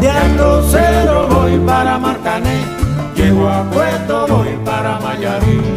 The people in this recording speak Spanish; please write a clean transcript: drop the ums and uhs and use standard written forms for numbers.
De Arrocero voy para Marcané, llego a Puerto, voy para Mayarín.